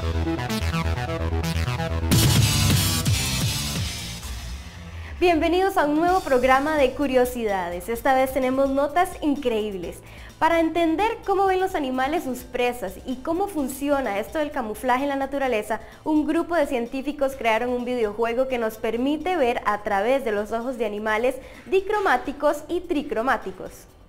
Bienvenidos a un nuevo programa de curiosidades. Esta vez tenemos notas increíbles. Para entender cómo ven los animales sus presas y cómo funciona esto del camuflaje en la naturaleza, un grupo de científicos crearon un videojuego que nos permite ver a través de los ojos de animales dicromáticos y tricromáticos.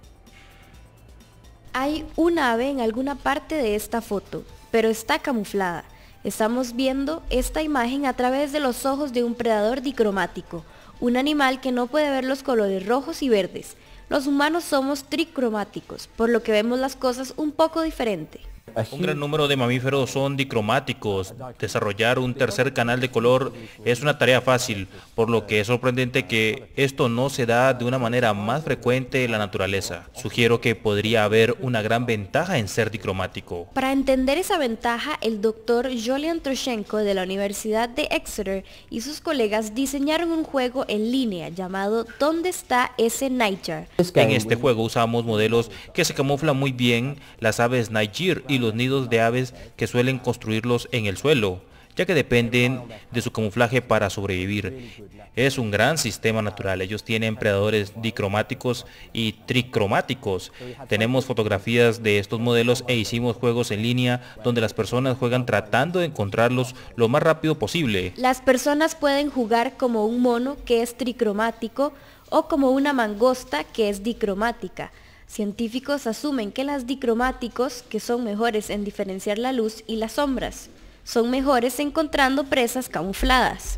Hay un ave en alguna parte de esta foto, pero está camuflada. Estamos viendo esta imagen a través de los ojos de un predador dicromático, un animal que no puede ver los colores rojos y verdes. Los humanos somos tricromáticos, por lo que vemos las cosas un poco diferente. Un gran número de mamíferos son dicromáticos. Desarrollar un tercer canal de color es una tarea fácil, por lo que es sorprendente que esto no se da de una manera más frecuente en la naturaleza. Sugiero que podría haber una gran ventaja en ser dicromático. Para entender esa ventaja, el doctor Julian Trushenko de la Universidad de Exeter y sus colegas diseñaron un juego en línea llamado ¿Dónde está ese nightjar? En este juego usamos modelos que se camuflan muy bien, las aves nightjar y los nidos de aves que suelen construirlos en el suelo, ya que dependen de su camuflaje para sobrevivir. Es un gran sistema natural. Ellos tienen predadores dicromáticos y tricromáticos. Tenemos fotografías de estos modelos e hicimos juegos en línea donde las personas juegan tratando de encontrarlos lo más rápido posible. Las personas pueden jugar como un mono que es tricromático o como una mangosta que es dicromática. Científicos asumen que los dicromáticos, que son mejores en diferenciar la luz y las sombras, son mejores encontrando presas camufladas.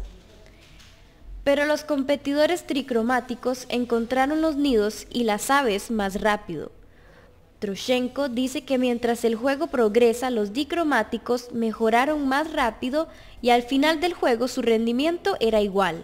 Pero los competidores tricromáticos encontraron los nidos y las aves más rápido. Trushenko dice que mientras el juego progresa, los dicromáticos mejoraron más rápido y al final del juego su rendimiento era igual.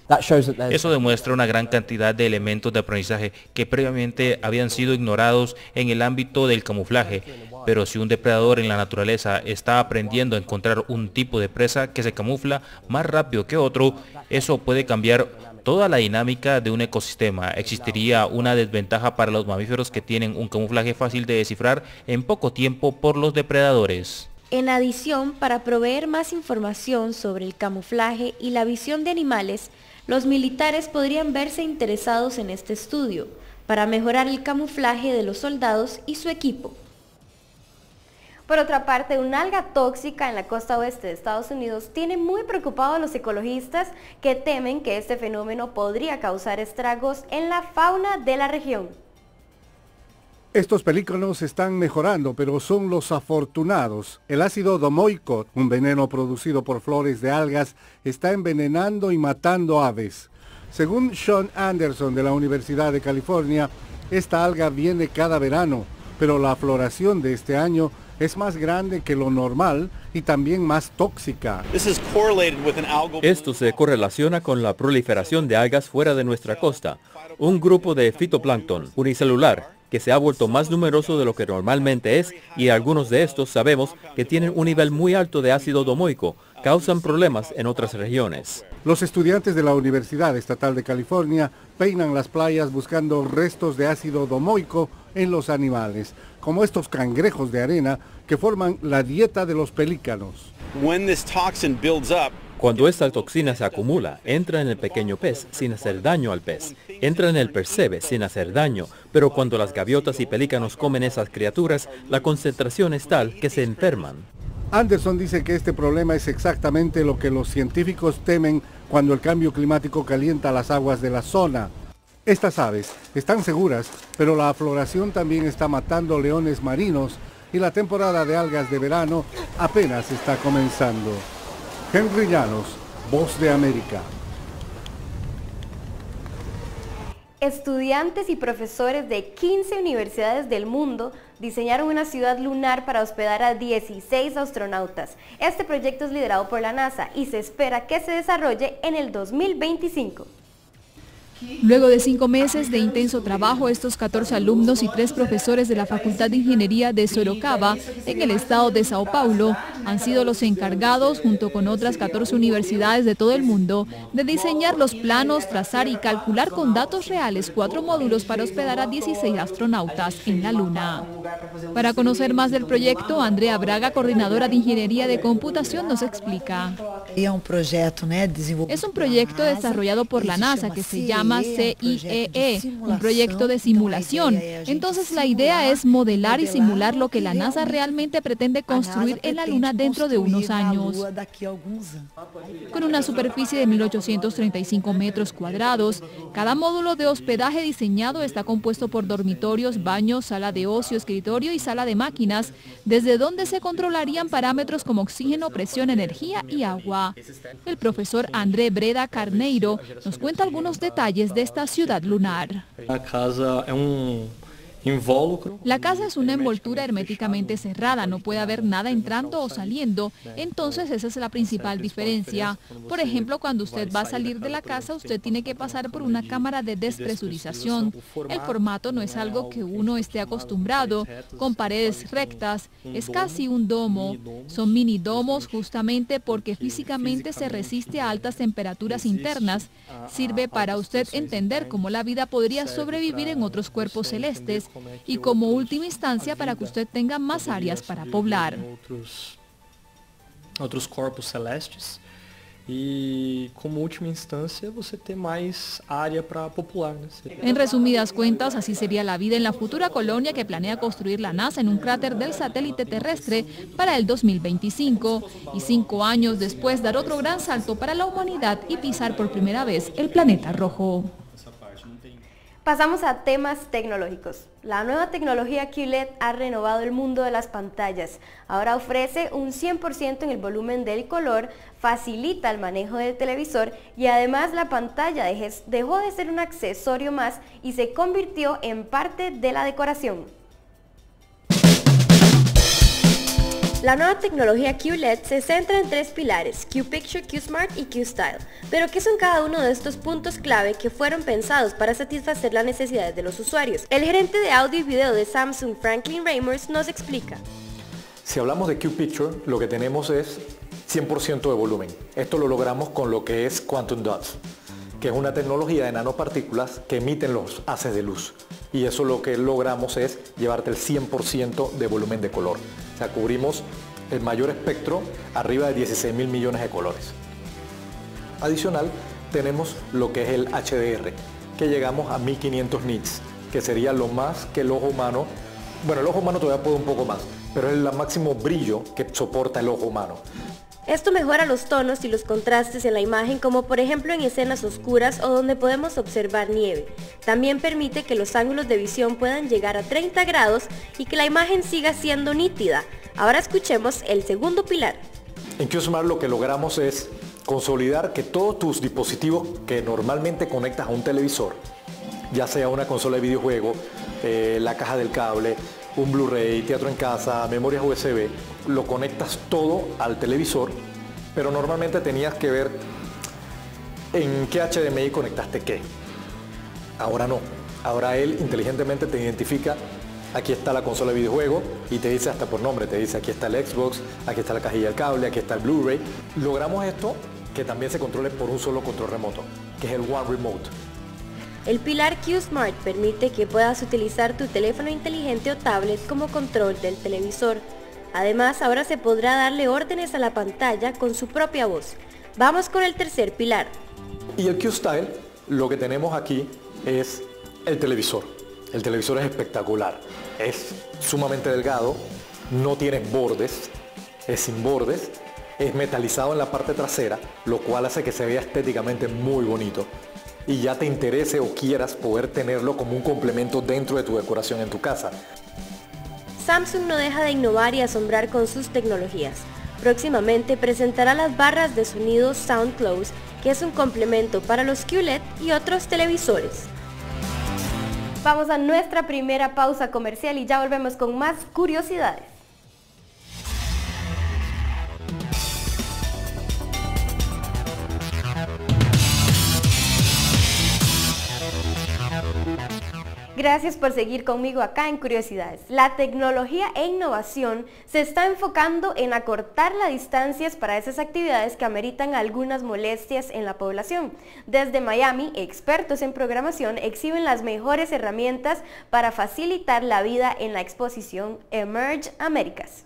Eso demuestra una gran cantidad de elementos de aprendizaje que previamente habían sido ignorados en el ámbito del camuflaje. Pero si un depredador en la naturaleza está aprendiendo a encontrar un tipo de presa que se camufla más rápido que otro, eso puede cambiar toda la dinámica de un ecosistema. Existiría una desventaja para los mamíferos que tienen un camuflaje fácil de descifrar en poco tiempo por los depredadores. En adición, para proveer más información sobre el camuflaje y la visión de animales, los militares podrían verse interesados en este estudio para mejorar el camuflaje de los soldados y su equipo. Por otra parte, una alga tóxica en la costa oeste de Estados Unidos tiene muy preocupados a los ecologistas que temen que este fenómeno podría causar estragos en la fauna de la región. Estos pelícanos están mejorando, pero son los afortunados. El ácido domoico, un veneno producido por flores de algas, está envenenando y matando aves. Según Sean Anderson de la Universidad de California, esta alga viene cada verano, pero la floración de este año es más grande que lo normal y también más tóxica. Esto se correlaciona con la proliferación de algas fuera de nuestra costa, un grupo de fitoplancton unicelular que se ha vuelto más numeroso de lo que normalmente es, y algunos de estos sabemos que tienen un nivel muy alto de ácido domoico, causan problemas en otras regiones. Los estudiantes de la Universidad Estatal de California peinan las playas buscando restos de ácido domoico en los animales, como estos cangrejos de arena que forman la dieta de los pelícanos. Cuando esta toxina se acumula, entra en el pequeño pez sin hacer daño al pez, entra en el percebe sin hacer daño, pero cuando las gaviotas y pelícanos comen esas criaturas, la concentración es tal que se enferman. Anderson dice que este problema es exactamente lo que los científicos temen cuando el cambio climático calienta las aguas de la zona. Estas aves están seguras, pero la floración también está matando leones marinos y la temporada de algas de verano apenas está comenzando. Henry Llanos, Voz de América. Estudiantes y profesores de 15 universidades del mundo diseñaron una ciudad lunar para hospedar a 16 astronautas. Este proyecto es liderado por la NASA y se espera que se desarrolle en el 2025. Luego de 5 meses de intenso trabajo, estos 14 alumnos y 3 profesores de la Facultad de Ingeniería de Sorocaba, en el estado de Sao Paulo, han sido los encargados, junto con otras 14 universidades de todo el mundo, de diseñar los planos, trazar y calcular con datos reales 4 módulos para hospedar a 16 astronautas en la Luna. Para conocer más del proyecto, Andrea Braga, coordinadora de Ingeniería de Computación, nos explica. Es un proyecto desarrollado por la NASA que se llama CIEE, un proyecto de simulación. Entonces la idea es modelar y simular lo que la NASA realmente pretende construir en la Luna dentro de unos años. Con una superficie de 1.835 metros cuadrados, cada módulo de hospedaje diseñado está compuesto por dormitorios, baños, sala de ocio, escritorio y sala de máquinas, desde donde se controlarían parámetros como oxígeno, presión, energía y agua. El profesor André Breda Carneiro nos cuenta algunos detalles de esta ciudad lunar. La casa es una envoltura herméticamente cerrada, no puede haber nada entrando o saliendo, entonces esa es la principal diferencia. Por ejemplo, cuando usted va a salir de la casa, usted tiene que pasar por una cámara de despresurización. El formato no es algo que uno esté acostumbrado, con paredes rectas, es casi un domo. Son mini domos justamente porque físicamente se resiste a altas temperaturas internas. Sirve para usted entender cómo la vida podría sobrevivir en otros cuerpos celestes, y como última instancia para que usted tenga más áreas para poblar. Otros corpos celestes y como última instancia usted tiene más área para popular. En resumidas cuentas, así sería la vida en la futura colonia que planea construir la NASA en un cráter del satélite terrestre para el 2025 y 5 años después dar otro gran salto para la humanidad y pisar por primera vez el planeta rojo. Pasamos a temas tecnológicos. La nueva tecnología QLED ha renovado el mundo de las pantallas. Ahora ofrece un 100% en el volumen del color, facilita el manejo del televisor y además la pantalla dejó de ser un accesorio más y se convirtió en parte de la decoración. La nueva tecnología QLED se centra en 3 pilares, QPicture, QSmart y QStyle. Pero ¿qué son cada uno de estos puntos clave que fueron pensados para satisfacer las necesidades de los usuarios? El gerente de audio y video de Samsung, Franklin Reimers, nos explica. Si hablamos de QPicture, lo que tenemos es 100% de volumen. Esto lo logramos con lo que es Quantum Dots, que es una tecnología de nanopartículas que emiten los haces de luz. Y eso lo que logramos es llevarte el 100% de volumen de color. O sea, cubrimos el mayor espectro, arriba de 16.000 millones de colores. Adicional, tenemos lo que es el HDR, que llegamos a 1500 nits, que sería lo más que el ojo humano, bueno, el ojo humano todavía puede un poco más, pero es el máximo brillo que soporta el ojo humano. Esto mejora los tonos y los contrastes en la imagen, como por ejemplo en escenas oscuras o donde podemos observar nieve. También permite que los ángulos de visión puedan llegar a 30 grados y que la imagen siga siendo nítida. Ahora escuchemos el segundo pilar. En QSmart lo que logramos es consolidar que todos tus dispositivos que normalmente conectas a un televisor, ya sea una consola de videojuego, la caja del cable, un Blu-ray, teatro en casa, memorias USB, lo conectas todo al televisor, pero normalmente tenías que ver en qué HDMI conectaste qué. Ahora no, ahora él inteligentemente te identifica, aquí está la consola de videojuego y te dice hasta por nombre, te dice aquí está el Xbox, aquí está la cajilla del cable, aquí está el Blu-ray. Logramos esto que también se controle por un solo control remoto, que es el One Remote. El pilar QSmart permite que puedas utilizar tu teléfono inteligente o tablet como control del televisor. Además, ahora se podrá darle órdenes a la pantalla con su propia voz. Vamos con el tercer pilar. Y el QStyle, lo que tenemos aquí es el televisor. El televisor es espectacular, es sumamente delgado, no tiene bordes, es sin bordes, es metalizado en la parte trasera, lo cual hace que se vea estéticamente muy bonito. Y ya te interese o quieras poder tenerlo como un complemento dentro de tu decoración en tu casa. Samsung no deja de innovar y asombrar con sus tecnologías. Próximamente presentará las barras de sonido SoundClose, que es un complemento para los QLED y otros televisores. Vamos a nuestra primera pausa comercial y ya volvemos con más curiosidades. Gracias por seguir conmigo acá en Curiosidades. La tecnología e innovación se está enfocando en acortar las distancias para esas actividades que ameritan algunas molestias en la población. Desde Miami, expertos en programación exhiben las mejores herramientas para facilitar la vida en la exposición Emerge Americas.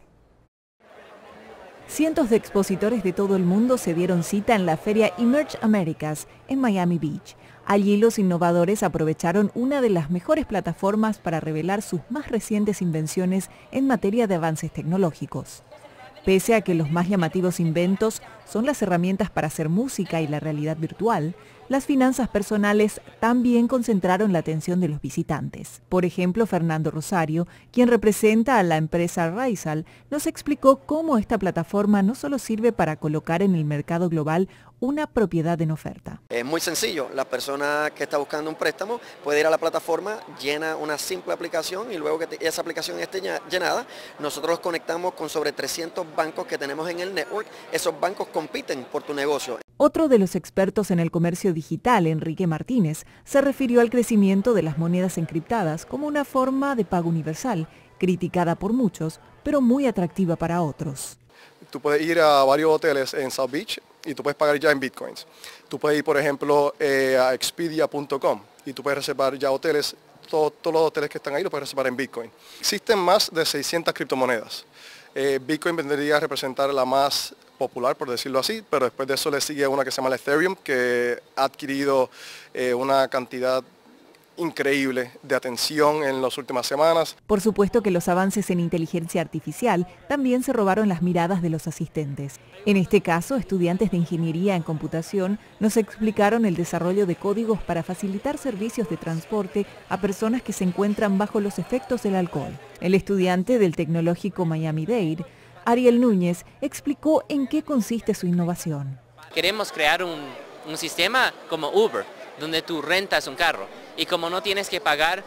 Cientos de expositores de todo el mundo se dieron cita en la feria Emerge Americas en Miami Beach. Allí los innovadores aprovecharon una de las mejores plataformas para revelar sus más recientes invenciones en materia de avances tecnológicos. Pese a que los más llamativos inventos son las herramientas para hacer música y la realidad virtual, las finanzas personales también concentraron la atención de los visitantes. Por ejemplo, Fernando Rosario, quien representa a la empresa Raizal, nos explicó cómo esta plataforma no solo sirve para colocar en el mercado global una propiedad en oferta. Es muy sencillo, la persona que está buscando un préstamo puede ir a la plataforma, llena una simple aplicación y luego que esa aplicación esté llenada, nosotros los conectamos con sobre 300 bancos que tenemos en el network. Esos bancos compiten por tu negocio. Otro de los expertos en el comercio digital, Enrique Martínez, se refirió al crecimiento de las monedas encriptadas como una forma de pago universal, criticada por muchos, pero muy atractiva para otros. Tú puedes ir a varios hoteles en South Beach y tú puedes pagar ya en bitcoins. Tú puedes ir, por ejemplo, a expedia.com y tú puedes reservar ya hoteles, todos los hoteles que están ahí los puedes reservar en bitcoin. Existen más de 600 criptomonedas. Bitcoin vendría a representar la más popular, por decirlo así, pero después de eso le sigue una que se llama el Ethereum, que ha adquirido una cantidad increíble de atención en las últimas semanas. Por supuesto que los avances en inteligencia artificial también se robaron las miradas de los asistentes. En este caso, estudiantes de ingeniería en computación nos explicaron el desarrollo de códigos para facilitar servicios de transporte a personas que se encuentran bajo los efectos del alcohol. El estudiante del tecnológico Miami-Dade, Ariel Núñez, explicó en qué consiste su innovación. Queremos crear un sistema como Uber, donde tú rentas un carro y como no tienes que pagar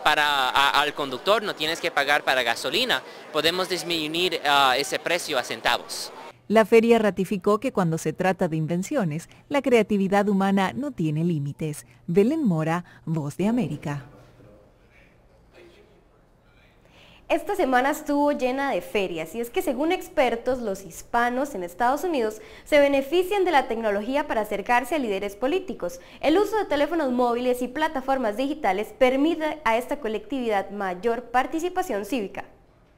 al conductor, no tienes que pagar para gasolina, podemos disminuir ese precio a centavos. La feria ratificó que cuando se trata de invenciones, la creatividad humana no tiene límites. Belén Mora, Voz de América. Esta semana estuvo llena de ferias y es que según expertos, los hispanos en Estados Unidos se benefician de la tecnología para acercarse a líderes políticos. El uso de teléfonos móviles y plataformas digitales permite a esta colectividad mayor participación cívica.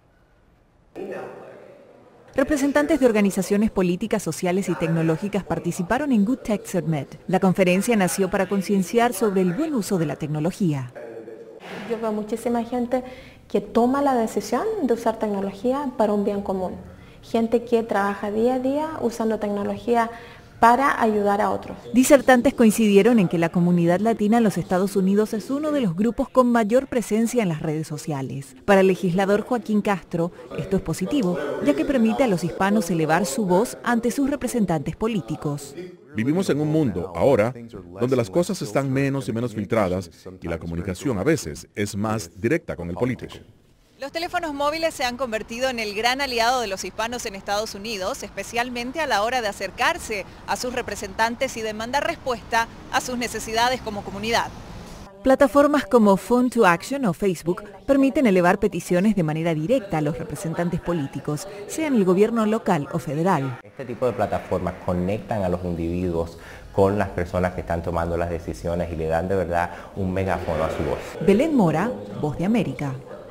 Representantes de organizaciones políticas, sociales y tecnológicas participaron en Good Tech Summit. La conferencia nació para concienciar sobre el buen uso de la tecnología. Yo veo muchísima gente que toma la decisión de usar tecnología para un bien común. Gente que trabaja día a día usando tecnología para ayudar a otros. Disertantes coincidieron en que la comunidad latina en los Estados Unidos es uno de los grupos con mayor presencia en las redes sociales. Para el legislador Joaquín Castro, esto es positivo, ya que permite a los hispanos elevar su voz ante sus representantes políticos. Vivimos en un mundo, ahora, donde las cosas están menos y menos filtradas y la comunicación a veces es más directa con el político. Los teléfonos móviles se han convertido en el gran aliado de los hispanos en Estados Unidos, especialmente a la hora de acercarse a sus representantes y demandar respuesta a sus necesidades como comunidad. Plataformas como Phone to Action o Facebook permiten elevar peticiones de manera directa a los representantes políticos, sea en el gobierno local o federal. Este tipo de plataformas conectan a los individuos con las personas que están tomando las decisiones y le dan de verdad un megáfono a su voz. Belén Mora, Voz de América.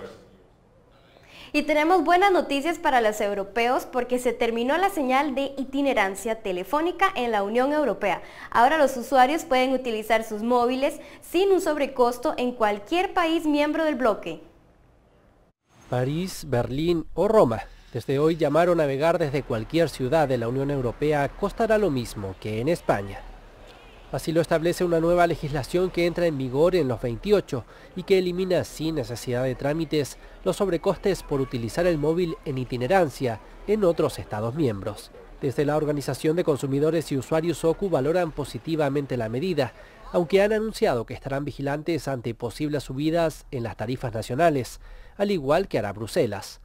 Y tenemos buenas noticias para los europeos porque se terminó la señal de itinerancia telefónica en la Unión Europea. Ahora los usuarios pueden utilizar sus móviles sin un sobrecosto en cualquier país miembro del bloque. París, Berlín o Roma. Desde hoy llamar o navegar desde cualquier ciudad de la Unión Europea costará lo mismo que en España. Así lo establece una nueva legislación que entra en vigor en los 28 y que elimina sin necesidad de trámites los sobrecostes por utilizar el móvil en itinerancia en otros Estados miembros. Desde la Organización de Consumidores y Usuarios OCU valoran positivamente la medida, aunque han anunciado que estarán vigilantes ante posibles subidas en las tarifas nacionales, al igual que hará Bruselas.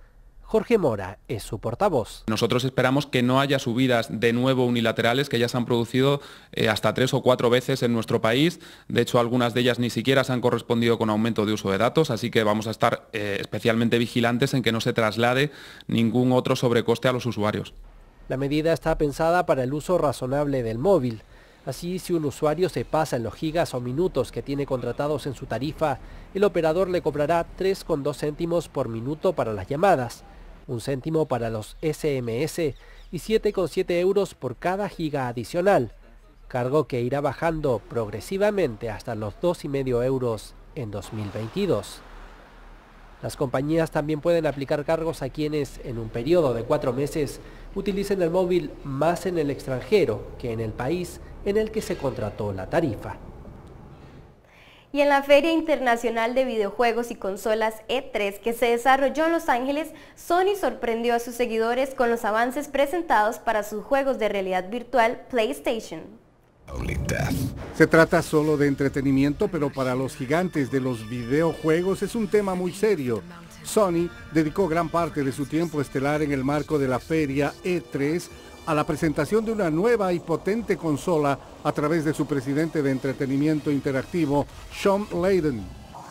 Jorge Mora es su portavoz. Nosotros esperamos que no haya subidas de nuevo unilaterales, que ya se han producido hasta 3 o 4 veces en nuestro país. De hecho, algunas de ellas ni siquiera se han correspondido con aumento de uso de datos, así que vamos a estar especialmente vigilantes en que no se traslade ningún otro sobrecoste a los usuarios. La medida está pensada para el uso razonable del móvil. Así, si un usuario se pasa en los gigas o minutos que tiene contratados en su tarifa, el operador le cobrará 3,2 céntimos por minuto para las llamadas, 1 céntimo para los SMS y 7,7 euros por cada giga adicional, cargo que irá bajando progresivamente hasta los 2,5 euros en 2022. Las compañías también pueden aplicar cargos a quienes, en un periodo de 4 meses, utilicen el móvil más en el extranjero que en el país en el que se contrató la tarifa. Y en la Feria Internacional de Videojuegos y Consolas E3 que se desarrolló en Los Ángeles, Sony sorprendió a sus seguidores con los avances presentados para sus juegos de realidad virtual PlayStation. Se trata solo de entretenimiento, pero para los gigantes de los videojuegos es un tema muy serio. Sony dedicó gran parte de su tiempo estelar en el marco de la Feria E3 a la presentación de una nueva y potente consola a través de su presidente de entretenimiento interactivo, Sean Layden.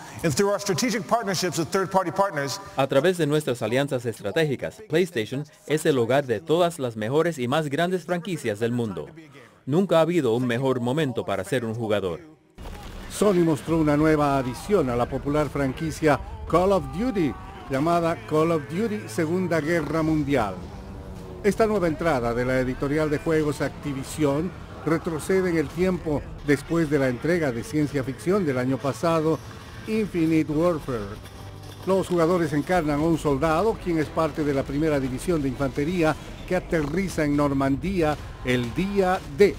A través de nuestras alianzas estratégicas, PlayStation es el hogar de todas las mejores y más grandes franquicias del mundo. Nunca ha habido un mejor momento para ser un jugador. Sony mostró una nueva adición a la popular franquicia Call of Duty, llamada Call of Duty Segunda Guerra Mundial. Esta nueva entrada de la editorial de juegos Activision retrocede en el tiempo después de la entrega de ciencia ficción del año pasado, Infinite Warfare. Los jugadores encarnan a un soldado quien es parte de la primera división de infantería que aterriza en Normandía el día D.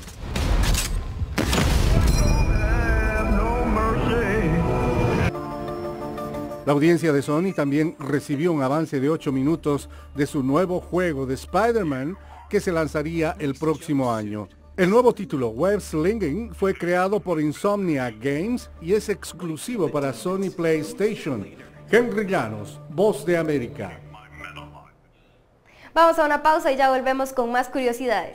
La audiencia de Sony también recibió un avance de 8 minutos de su nuevo juego de Spider-Man que se lanzaría el próximo año. El nuevo título, Web Slinging, fue creado por Insomniac Games y es exclusivo para Sony PlayStation. Henry Llanos, Voz de América. Vamos a una pausa y ya volvemos con más curiosidades.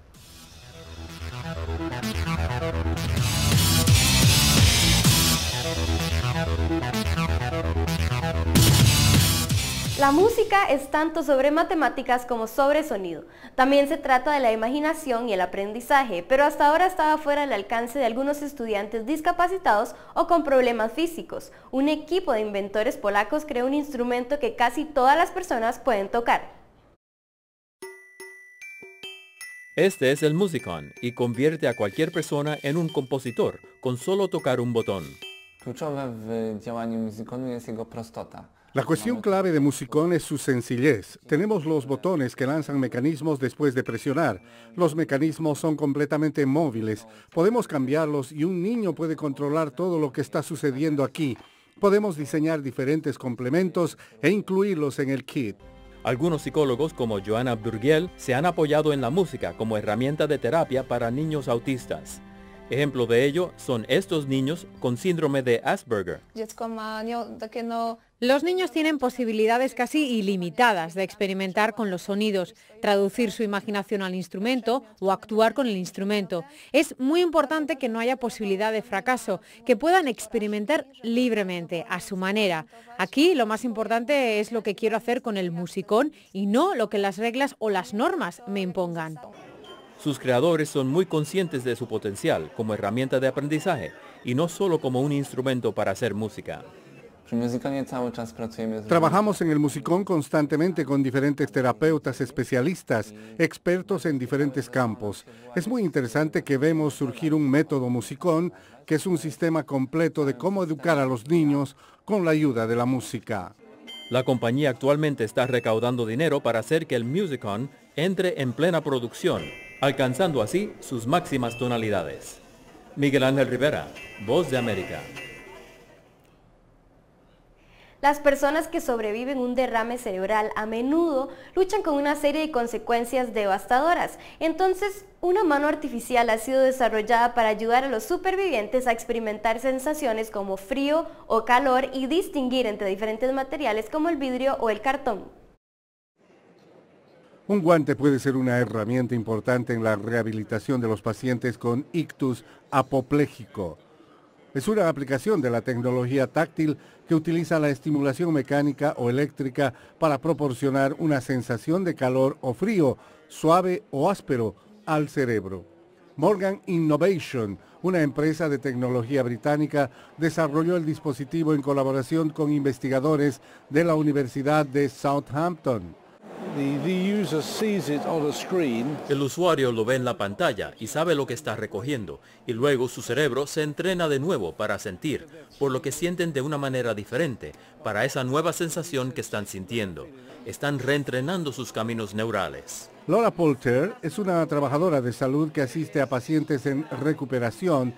La música es tanto sobre matemáticas como sobre sonido. También se trata de la imaginación y el aprendizaje, pero hasta ahora estaba fuera del alcance de algunos estudiantes discapacitados o con problemas físicos. Un equipo de inventores polacos creó un instrumento que casi todas las personas pueden tocar. Este es el Musicon y convierte a cualquier persona en un compositor con solo tocar un botón. La cuestión clave de Musicon es su sencillez. Tenemos los botones que lanzan mecanismos después de presionar. Los mecanismos son completamente móviles. Podemos cambiarlos y un niño puede controlar todo lo que está sucediendo aquí. Podemos diseñar diferentes complementos e incluirlos en el kit. Algunos psicólogos como Joanna Burgiel se han apoyado en la música como herramienta de terapia para niños autistas. Ejemplo de ello son estos niños con síndrome de Asperger. Los niños tienen posibilidades casi ilimitadas de experimentar con los sonidos, traducir su imaginación al instrumento o actuar con el instrumento. Es muy importante que no haya posibilidad de fracaso, que puedan experimentar libremente, a su manera. Aquí lo más importante es lo que quiero hacer con el Musicon y no lo que las reglas o las normas me impongan. Sus creadores son muy conscientes de su potencial como herramienta de aprendizaje y no solo como un instrumento para hacer música. Trabajamos en el Musicon constantemente con diferentes terapeutas especialistas, expertos en diferentes campos. Es muy interesante que vemos surgir un método Musicon, que es un sistema completo de cómo educar a los niños con la ayuda de la música. La compañía actualmente está recaudando dinero para hacer que el Musicon entre en plena producción, alcanzando así sus máximas tonalidades. Miguel Ángel Rivera, Voz de América. Las personas que sobreviven un derrame cerebral a menudo luchan con una serie de consecuencias devastadoras. Entonces, una mano artificial ha sido desarrollada para ayudar a los supervivientes a experimentar sensaciones como frío o calor y distinguir entre diferentes materiales como el vidrio o el cartón. Un guante puede ser una herramienta importante en la rehabilitación de los pacientes con ictus apopléjico. Es una aplicación de la tecnología táctil que utiliza la estimulación mecánica o eléctrica para proporcionar una sensación de calor o frío, suave o áspero al cerebro. Morgan Innovation, una empresa de tecnología británica, desarrolló el dispositivo en colaboración con investigadores de la Universidad de Southampton. El usuario lo ve en la pantalla y sabe lo que está recogiendo, y luego su cerebro se entrena de nuevo para sentir, por lo que sienten de una manera diferente, para esa nueva sensación que están sintiendo. Están reentrenando sus caminos neurales. Laura Poulter es una trabajadora de salud que asiste a pacientes en recuperación.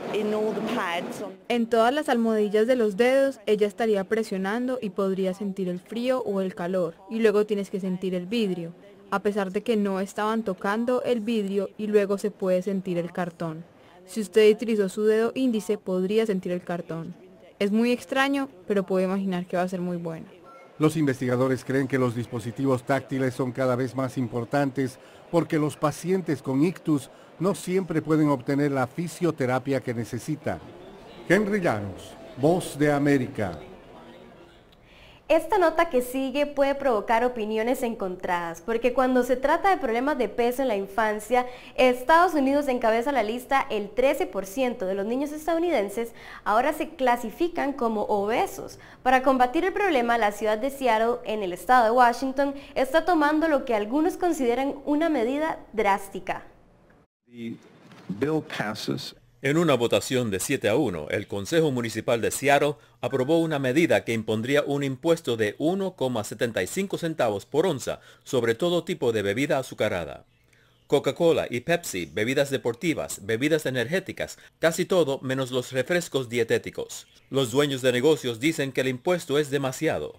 En todas las almohadillas de los dedos, ella estaría presionando y podría sentir el frío o el calor, y luego tienes que sentir el vidrio, a pesar de que no estaban tocando el vidrio, y luego se puede sentir el cartón. Si usted utilizó su dedo índice, podría sentir el cartón. Es muy extraño, pero puedo imaginar que va a ser muy bueno. Los investigadores creen que los dispositivos táctiles son cada vez más importantes porque los pacientes con ictus no siempre pueden obtener la fisioterapia que necesitan. Henry Llanos, Voz de América. Esta nota que sigue puede provocar opiniones encontradas, porque cuando se trata de problemas de peso en la infancia, Estados Unidos encabeza la lista. El 13% de los niños estadounidenses ahora se clasifican como obesos. Para combatir el problema, la ciudad de Seattle, en el estado de Washington, está tomando lo que algunos consideran una medida drástica. En una votación de 7-1, el Consejo Municipal de Seattle aprobó una medida que impondría un impuesto de 1,75 centavos por onza sobre todo tipo de bebida azucarada. Coca-Cola y Pepsi, bebidas deportivas, bebidas energéticas, casi todo menos los refrescos dietéticos. Los dueños de negocios dicen que el impuesto es demasiado.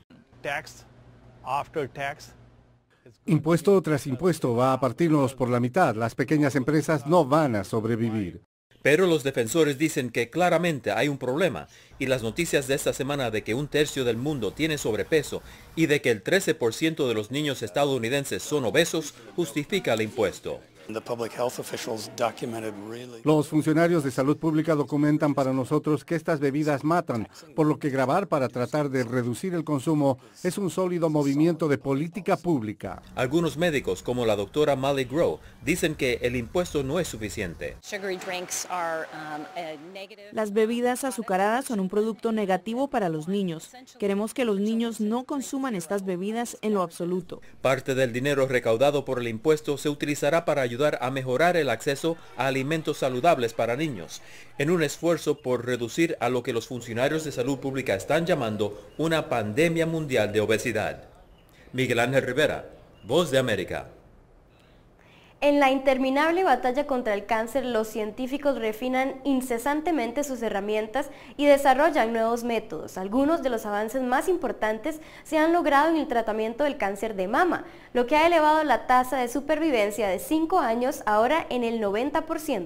Impuesto tras impuesto va a partirnos por la mitad. Las pequeñas empresas no van a sobrevivir. Pero los defensores dicen que claramente hay un problema, y las noticias de esta semana de que 1/3 del mundo tiene sobrepeso y de que el 13% de los niños estadounidenses son obesos justifica el impuesto. Los funcionarios de salud pública documentan para nosotros que estas bebidas matan, por lo que grabar para tratar de reducir el consumo es un sólido movimiento de política pública. Algunos médicos, como la doctora Molly Grow, dicen que el impuesto no es suficiente. Las bebidas azucaradas son un producto negativo para los niños. Queremos que los niños no consuman estas bebidas en lo absoluto. Parte del dinero recaudado por el impuesto se utilizará para ayudar a mejorar el acceso a alimentos saludables para niños, en un esfuerzo por reducir a lo que los funcionarios de salud pública están llamando una pandemia mundial de obesidad. Miguel Ángel Rivera, Voz de América. En la interminable batalla contra el cáncer, los científicos refinan incesantemente sus herramientas y desarrollan nuevos métodos. Algunos de los avances más importantes se han logrado en el tratamiento del cáncer de mama, lo que ha elevado la tasa de supervivencia de 5 años ahora en el 90%.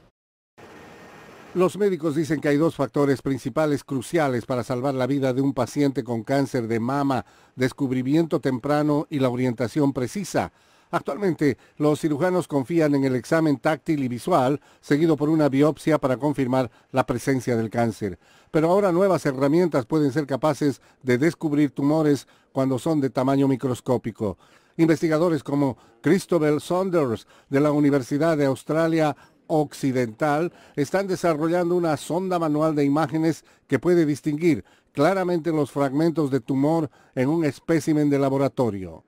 Los médicos dicen que hay 2 factores principales cruciales para salvar la vida de un paciente con cáncer de mama: descubrimiento temprano y la orientación precisa. Actualmente, los cirujanos confían en el examen táctil y visual, seguido por una biopsia para confirmar la presencia del cáncer. Pero ahora nuevas herramientas pueden ser capaces de descubrir tumores cuando son de tamaño microscópico. Investigadores como Christobel Saunders, de la Universidad de Australia Occidental, están desarrollando una sonda manual de imágenes que puede distinguir claramente los fragmentos de tumor en un espécimen de laboratorio.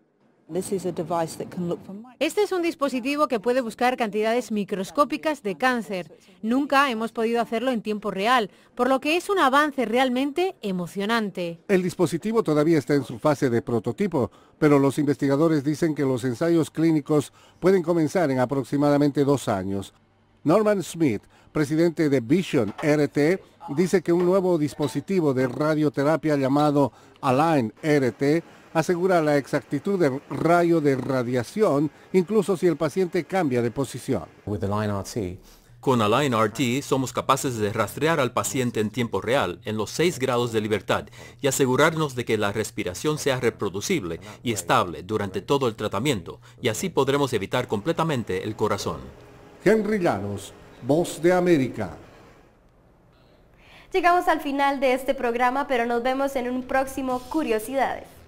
Este es un dispositivo que puede buscar cantidades microscópicas de cáncer. Nunca hemos podido hacerlo en tiempo real, por lo que es un avance realmente emocionante. El dispositivo todavía está en su fase de prototipo, pero los investigadores dicen que los ensayos clínicos pueden comenzar en aproximadamente 2 años. Norman Smith, presidente de Vision RT, dice que un nuevo dispositivo de radioterapia llamado Align RT asegura la exactitud del rayo de radiación, incluso si el paciente cambia de posición. Con Align RT somos capaces de rastrear al paciente en tiempo real en los 6 grados de libertad y asegurarnos de que la respiración sea reproducible y estable durante todo el tratamiento, y así podremos evitar completamente el corazón. Henry Llanos, Voz de América. Llegamos al final de este programa, pero nos vemos en un próximo Curiosidades.